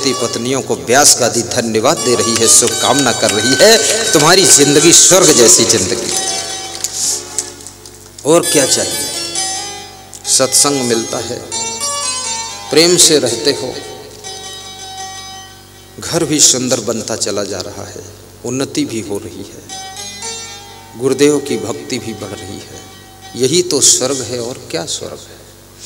पति पत्नियों को व्यास गादी धन्यवाद दे रही है, शुभकामना कर रही है, तुम्हारी जिंदगी स्वर्ग जैसी जिंदगी। और क्या चाहिए? सत्संग मिलता है, प्रेम से रहते हो, घर भी सुंदर बनता चला जा रहा है, उन्नति भी हो रही है, गुरुदेव की भक्ति भी बढ़ रही है। यही तो स्वर्ग है, और क्या स्वर्ग है।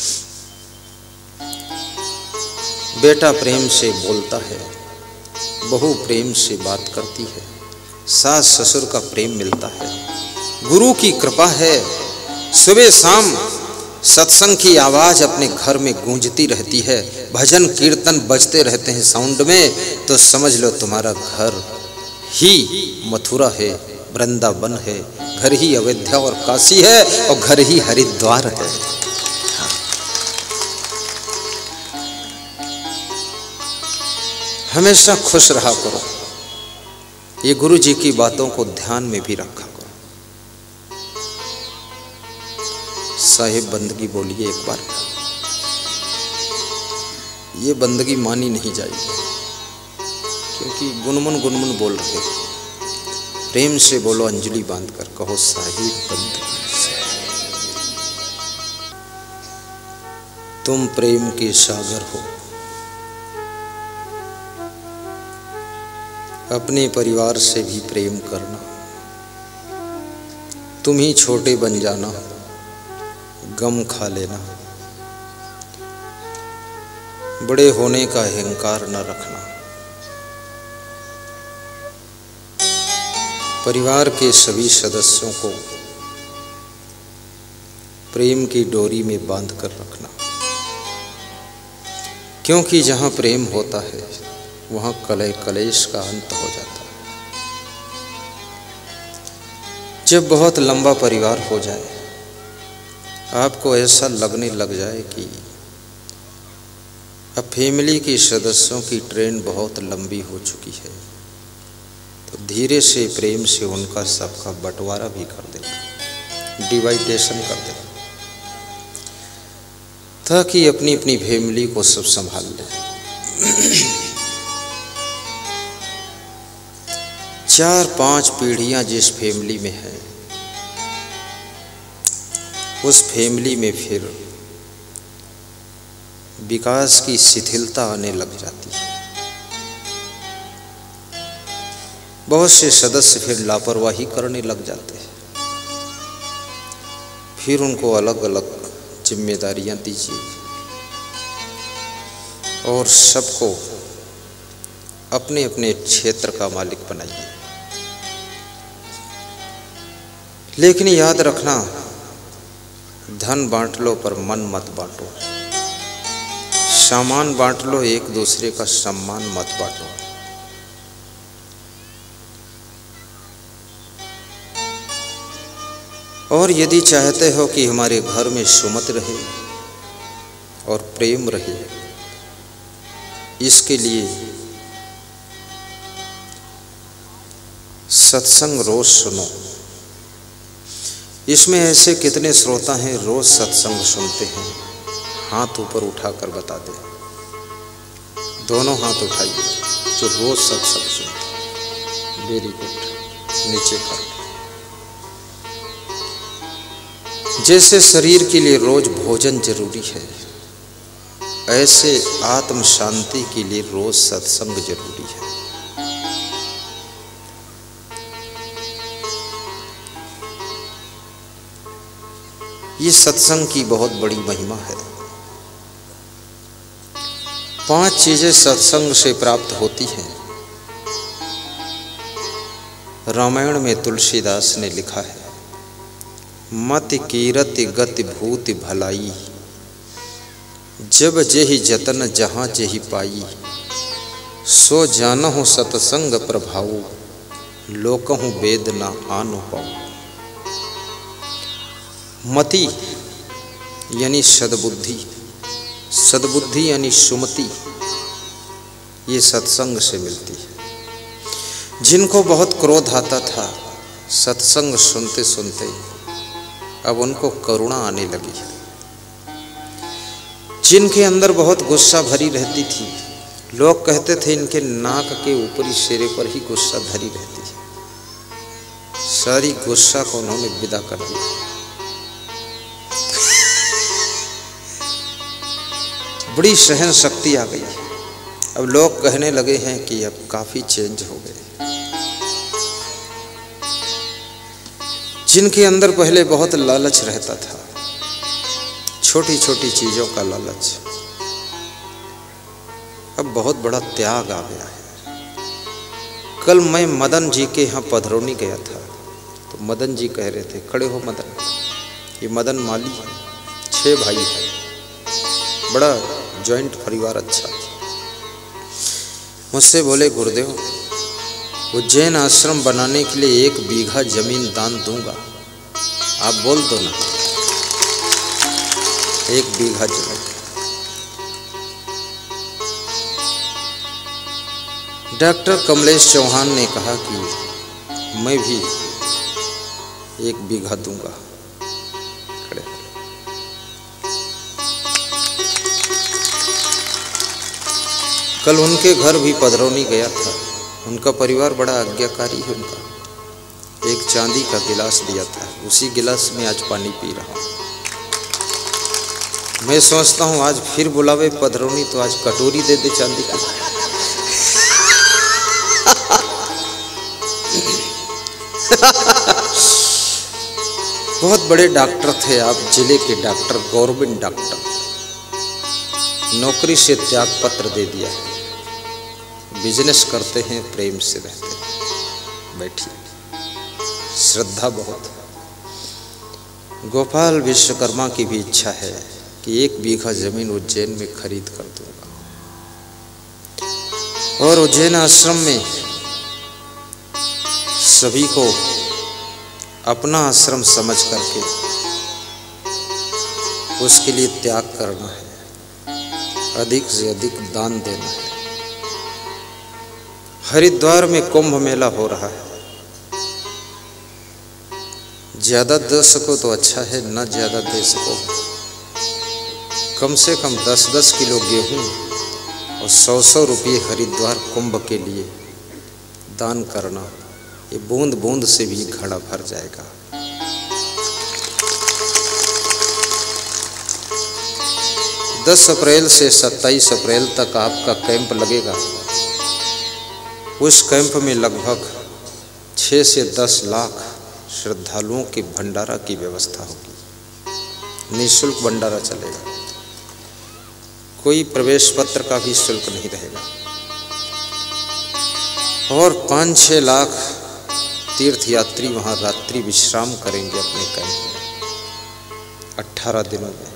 बेटा प्रेम से बोलता है, बहू प्रेम से बात करती है, सास ससुर का प्रेम मिलता है, गुरु की कृपा है। सुबह शाम सत्संग की आवाज़ अपने घर में गूंजती रहती है, भजन कीर्तन बजते रहते हैं साउंड में, तो समझ लो तुम्हारा घर ही मथुरा है, वृंदावन है, घर ही अयोध्या और काशी है, और घर ही हरिद्वार है। हमेशा खुश रहा करो, ये गुरु जी की बातों को ध्यान में भी रखा करो। साहिब बंदगी बोलिए एक बार, ये बंदगी मानी नहीं जाएगी, क्योंकि गुनमुन गुनमुन बोल रहे हो। प्रेम से बोलो, अंजलि बांधकर कहो, साहिब बंदगी। तुम प्रेम के सागर हो, अपने परिवार से भी प्रेम करना, तुम ही छोटे बन जाना, गम खा लेना, बड़े होने का अहंकार न रखना। परिवार के सभी सदस्यों को प्रेम की डोरी में बांध कर रखना, क्योंकि जहाँ प्रेम होता है वहाँ कलह कलेश का अंत हो जाता है। जब बहुत लंबा परिवार हो जाए, आपको ऐसा लगने लग जाए कि अब फैमिली के सदस्यों की ट्रेन बहुत लंबी हो चुकी है, तो धीरे से प्रेम से उनका सबका बंटवारा भी कर देना, डिवाइडेशन कर देना, ताकि अपनी अपनी फैमिली को सब संभाल ले। 4-5 पीढ़ियां जिस फैमिली में है, उस फैमिली में फिर विकास की शिथिलता आने लग जाती है। बहुत से सदस्य फिर लापरवाही करने लग जाते हैं। फिर उनको अलग अलग जिम्मेदारियां दीजिए और सबको अपने अपने क्षेत्र का मालिक बनाइए। लेकिन याद रखना, धन बांट लो पर मन मत बांटो, सामान बांट लो, एक दूसरे का सम्मान मत बांटो। और यदि चाहते हो कि हमारे घर में सुमत रहे और प्रेम रहे, इसके लिए सत्संग रोज सुनो। इसमें ऐसे कितने श्रोता हैं रोज सत्संग सुनते हैं? हाथ ऊपर उठाकर बता दे। दोनों हाथ उठाइए जो रोज सत्संग सुनते। वेरी गुड, नीचे कर। जैसे शरीर के लिए रोज भोजन जरूरी है, ऐसे आत्म शांति के लिए रोज सत्संग जरूरी है। ये सत्संग की बहुत बड़ी महिमा है। 5 चीजें सत्संग से प्राप्त होती हैं। रामायण में तुलसीदास ने लिखा है, मत कीरति गति भूति भलाई, जब जेहि जतन जहाँ जेहि पाई, सो जानहु सतसंग प्रभाऊ, लोकहु वेद न आनु पाऊ। मति यानी सद्बुद्धि, सद्बुद्धि यानी सुमति, ये सत्संग से मिलती है। जिनको बहुत क्रोध आता था, सत्संग सुनते सुनते अब उनको करुणा आने लगी है। जिनके अंदर बहुत गुस्सा भरी रहती थी, लोग कहते थे इनके नाक के ऊपरी सिरे पर ही गुस्सा धरी रहती है। सारी गुस्सा को उन्होंने विदा कर दिया। बड़ी सहन शक्ति आ गई। अब लोग कहने लगे हैं कि अब काफी चेंज हो गए। जिनके अंदर पहले बहुत लालच रहता था, छोटी छोटी चीजों का लालच, अब बहुत बड़ा त्याग आ गया है। कल मैं मदन जी के यहाँ पधरौनी गया था, तो मदन जी कह रहे थे, खड़े हो मदन, ये मदन माली है, 6 भाई है, बड़ा जॉइंट परिवार अच्छा। मुझसे बोले, गुरुदेव उज्जैन आश्रम बनाने के लिए 1 बीघा जमीन दान दूंगा, आप बोल दो ना। 1 बीघा जमीन। डॉक्टर कमलेश चौहान ने कहा कि मैं भी 1 बीघा दूंगा। खड़े। कल उनके घर भी पधरौनी गया था। उनका परिवार बड़ा आज्ञाकारी है। उनका एक चांदी का गिलास दिया था, उसी गिलास में आज पानी पी रहा हूं। मैं सोचता हूं आज फिर बुलावे पधरौनी तो आज कटोरी दे दे चांदी की। बहुत बड़े डॉक्टर थे आप, जिले के डॉक्टर, गवर्नमेंट डॉक्टर, नौकरी से त्याग पत्र दे दिया है, बिजनेस करते हैं, प्रेम से रहते हैं। बैठिए, श्रद्धा बहुत। गोपाल विश्वकर्मा की भी इच्छा है कि 1 बीघा जमीन उज्जैन में खरीद कर दूंगा और उज्जैन आश्रम में सभी को अपना आश्रम समझ करके उसके लिए त्याग करना है, अधिक से अधिक दान देना है। हरिद्वार में कुंभ मेला हो रहा है, ज्यादा दे सको तो अच्छा है, न ज्यादा दे सको, कम से कम 10-10 किलो गेहूं और 100-100 रुपये हरिद्वार कुंभ के लिए दान करना। ये बूंद बूंद से भी घड़ा भर जाएगा। दस अप्रैल से 27 अप्रैल तक आपका कैंप लगेगा। उस कैंप में लगभग 6 से 10 लाख श्रद्धालुओं के भंडारा की व्यवस्था होगी। निःशुल्क भंडारा चलेगा, कोई प्रवेश पत्र का भी शुल्क नहीं रहेगा। और 5-6 लाख तीर्थयात्री वहाँ रात्रि विश्राम करेंगे अपने कैंप में 18 दिनों में।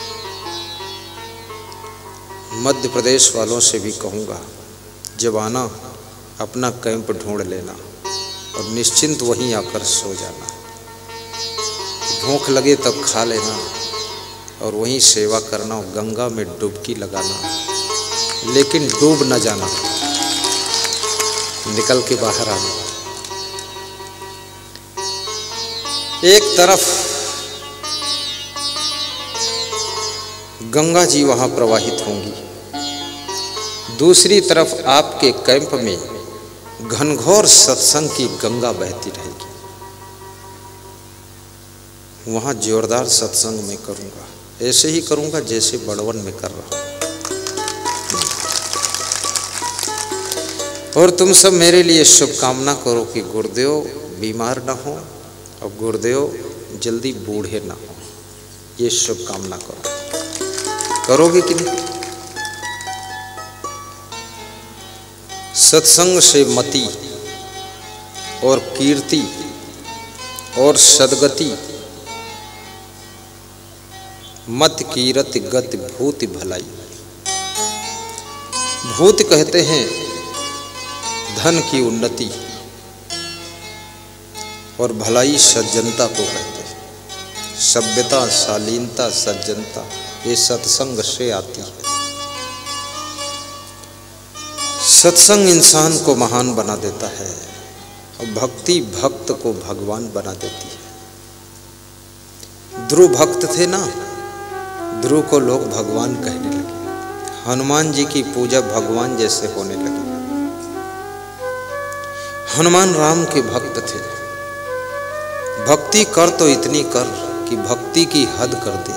मध्य प्रदेश वालों से भी कहूँगा, जब आना अपना कैंप ढूंढ लेना और निश्चिंत वहीं आकर सो जाना। भूख लगे तब खा लेना और वहीं सेवा करना और गंगा में डुबकी लगाना, लेकिन डूब न जाना, निकल के बाहर आना। एक तरफ गंगा जी वहां प्रवाहित होंगी, दूसरी तरफ आपके कैंप में घनघोर सत्संग की गंगा बहती रहेगी। वहां जोरदार सत्संग मैं करूंगा, ऐसे ही करूंगा जैसे बड़वन में कर रहा हूं। और तुम सब मेरे लिए शुभकामना करो कि गुरुदेव बीमार ना हो और गुरुदेव जल्दी बूढ़े ना हो, ये शुभकामना करो। करोगे कि नहीं? सत्संग से मति और कीर्ति और सद्गति, मत कीरत गति भूति भलाई। भूत कहते हैं धन की उन्नति और भलाई सज्जनता को कहते हैं। सभ्यता, शालीनता, सज्जनता ये सत्संग से आती है। सत्संग इंसान को महान बना देता है और भक्ति भक्त को भगवान बना देती है। ध्रुव भक्त थे ना, ध्रुव को लोग भगवान कहने लगे। हनुमान जी की पूजा भगवान जैसे होने लगी। हनुमान राम के भक्त थे। भक्ति कर तो इतनी कर कि भक्ति की हद कर दे।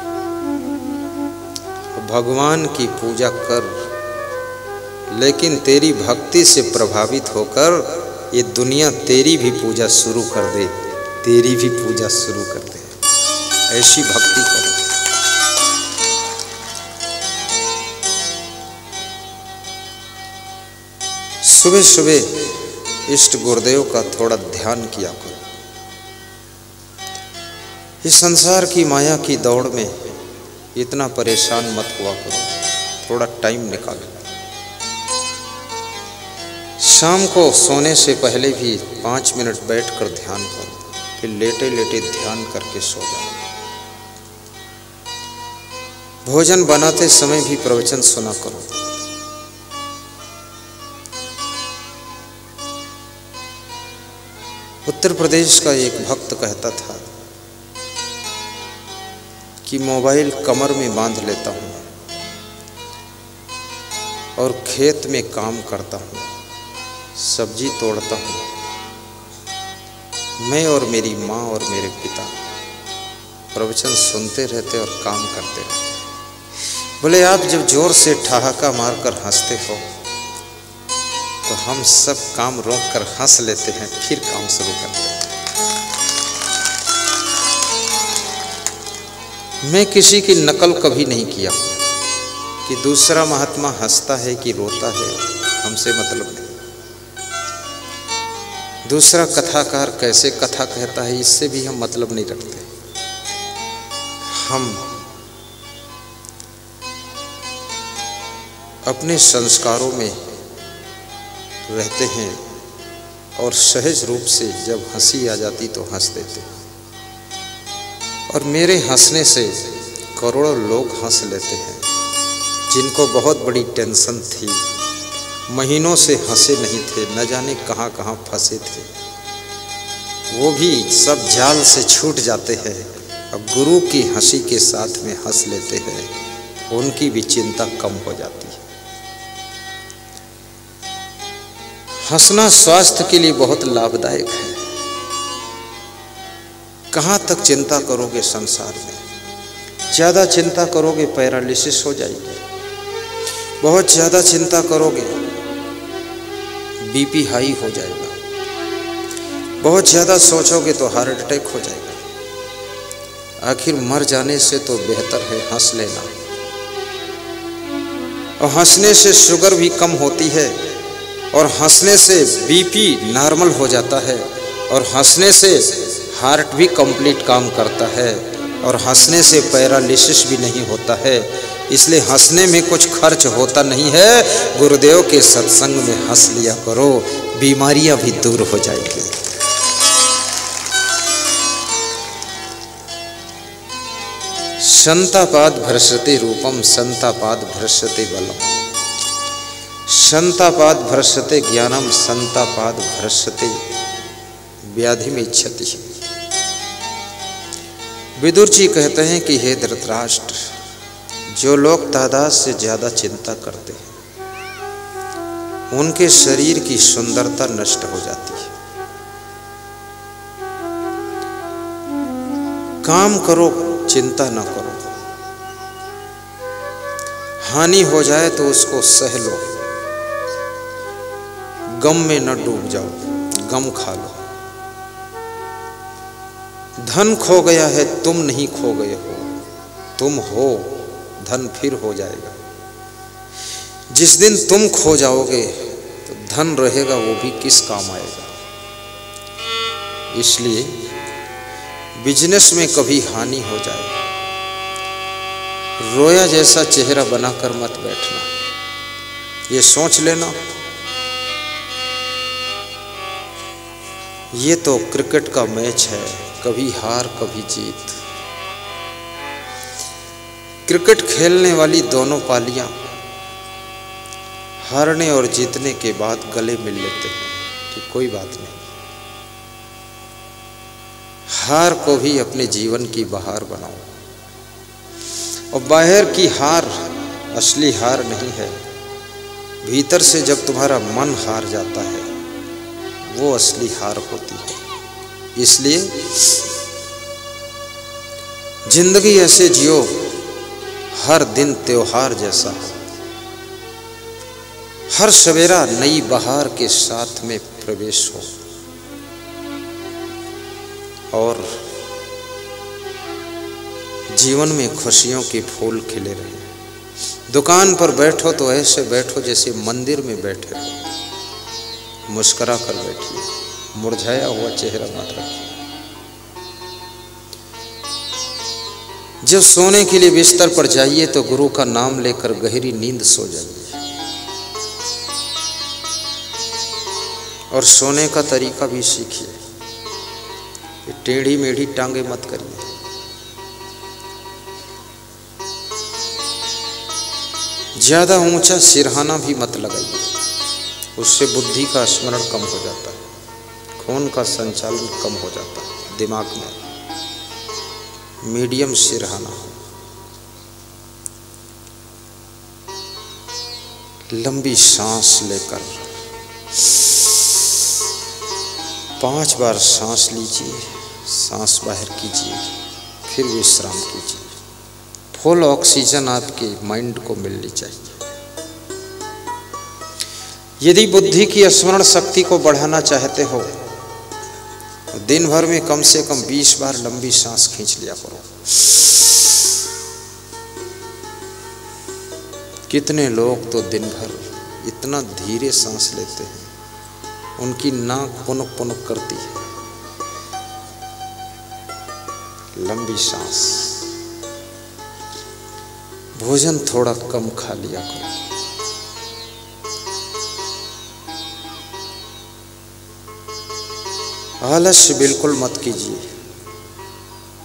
भगवान की पूजा कर, लेकिन तेरी भक्ति से प्रभावित होकर ये दुनिया तेरी भी पूजा शुरू कर दे, तेरी भी पूजा शुरू कर दे। ऐसी भक्ति करो। सुबह सुबह इष्ट गुरुदेव का थोड़ा ध्यान किया करो। इस संसार की माया की दौड़ में इतना परेशान मत हुआ करो, थोड़ा टाइम निकालो। शाम को सोने से पहले भी 5 मिनट बैठकर ध्यान करो, फिर लेटे लेटे ध्यान करके सो जाओ। भोजन बनाते समय भी प्रवचन सुना करो। उत्तर प्रदेश का एक भक्त कहता था कि मोबाइल कमर में बांध लेता हूँ और खेत में काम करता हूँ, सब्जी तोड़ता हूँ। मैं और मेरी माँ और मेरे पिता प्रवचन सुनते रहते और काम करते रहते। बोले आप जब जोर से ठहाका मारकर हंसते हो तो हम सब काम रोक कर हंस लेते हैं, फिर काम शुरू करते हैं। मैं किसी की नकल कभी नहीं किया कि दूसरा महात्मा हंसता है कि रोता है, हमसे मतलब नहीं। दूसरा कथाकार कैसे कथा कहता है, इससे भी हम मतलब नहीं रखते। हम अपने संस्कारों में रहते हैं और सहज रूप से जब हंसी आ जाती तो हंस देते हैं। और मेरे हंसने से करोड़ों लोग हंस लेते हैं जिनको बहुत बड़ी टेंशन थी, महीनों से हंसे नहीं थे, न जाने कहाँ कहाँ फंसे थे, वो भी सब जाल से छूट जाते हैं। अब गुरु की हंसी के साथ में हंस लेते हैं, उनकी भी चिंता कम हो जाती है। हंसना स्वास्थ्य के लिए बहुत लाभदायक है। कहाँ तक चिंता करोगे संसार में? ज़्यादा चिंता करोगे पैरालिसिस हो जाएगी, बहुत ज़्यादा चिंता करोगे बीपी हाई हो जाएगा, बहुत ज़्यादा सोचोगे तो हार्ट अटैक हो जाएगा। आखिर मर जाने से तो बेहतर है हंस लेना। और हंसने से शुगर भी कम होती है, और हंसने से बीपी नॉर्मल हो जाता है, और हंसने से हार्ट भी कंप्लीट काम करता है, और हंसने से पैरालिसिस भी नहीं होता है। इसलिए हंसने में कुछ खर्च होता नहीं है। गुरुदेव के सत्संग में हंस लिया करो, बीमारियां भी दूर हो जाएगी। संतापाद भ्रश्यते रूपम संतापाद भ्रश्यते बलम, संतापाद भ्रश्यते ज्ञानम संतापाद भ्रश्यते व्याधि में क्षति। विदुर जी कहते हैं कि हे धृतराष्ट्र, जो लोग तादाद से ज्यादा चिंता करते हैं उनके शरीर की सुंदरता नष्ट हो जाती है। काम करो, चिंता ना करो। हानि हो जाए तो उसको सह लो, गम में न डूब जाओ, गम खा लो। धन खो गया है, तुम नहीं खो गए हो, तुम हो, धन फिर हो जाएगा। जिस दिन तुम खो जाओगे तो धन रहेगा, वो भी किस काम आएगा। इसलिए बिजनेस में कभी हानि हो जाए, रोया जैसा चेहरा बनाकर मत बैठना, ये सोच लेना ये तो क्रिकेट का मैच है, कभी हार कभी जीत। क्रिकेट खेलने वाली दोनों पालियां हारने और जीतने के बाद गले मिल लेते हैं कि कोई बात नहीं। हार को भी अपने जीवन की बहार बनाओ, और बाहर की हार असली हार नहीं है। भीतर से जब तुम्हारा मन हार जाता है वो असली हार होती है। इसलिए जिंदगी ऐसे जियो हर दिन त्योहार जैसा हो, हर सवेरा नई बहार के साथ में प्रवेश हो और जीवन में खुशियों के फूल खिले रहे। दुकान पर बैठो तो ऐसे बैठो जैसे मंदिर में बैठे हो, मुस्कुरा कर बैठिए, मुरझाया हुआ चेहरा मत रखिए। जब सोने के लिए बिस्तर पर जाइए तो गुरु का नाम लेकर गहरी नींद सो जाइए और सोने का तरीका भी सीखिए। टेढ़ी मेढ़ी टांगे मत करिए। ज्यादा ऊंचा सिरहाना भी मत लगाइए, उससे बुद्धि का स्मरण कम हो जाता है, खून का संचालन कम हो जाता है दिमाग में। मीडियम सिरहाना हो। लंबी सांस लेकर 5 बार सांस लीजिए, सांस बाहर कीजिए, फिर विश्राम कीजिए। फुल ऑक्सीजन आपके माइंड को मिलनी चाहिए। यदि बुद्धि की स्मरण शक्ति को बढ़ाना चाहते हो तो दिन भर में कम से कम 20 बार लंबी सांस खींच लिया करो। कितने लोग तो दिन भर इतना धीरे सांस लेते हैं, उनकी नाक पुनुक पुनुक करती है। लंबी सांस। भोजन थोड़ा कम खा लिया करो। आलस्य बिल्कुल मत कीजिए।